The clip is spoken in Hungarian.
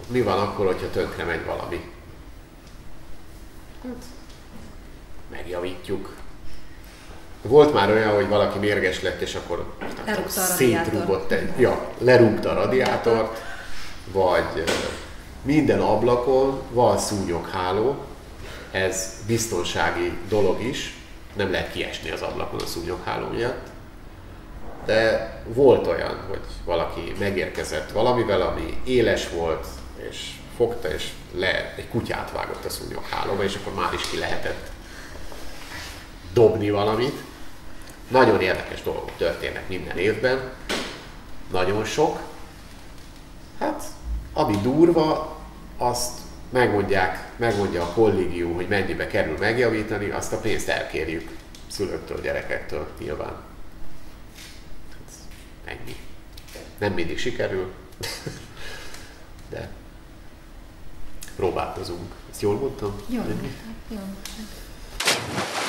mi van akkor, hogyha tönkre megy valami? Hát, megjavítjuk. Volt már olyan, hogy valaki mérges lett, és akkor szétrúgott lerúgta a radiátort, vagy minden ablakon van szúnyogháló, ez biztonsági dolog is, nem lehet kiesni az ablakon a szúnyogháló miatt. De volt olyan, hogy valaki megérkezett valamivel, ami éles volt, és fogta, és egy kutyát vágott a szúnyoghálóba, és akkor már is ki lehetett dobni valamit. Nagyon érdekes dolgok történnek minden évben, nagyon sok. Hát, ami durva, azt megmondja a kollégium, hogy mennyibe kerül megjavítani, azt a pénzt elkérjük szülőktől, gyerekektől nyilván. Ennyi. Nem mindig sikerül, de próbálkozunk. Ezt jól mondtam? Jól mondtam.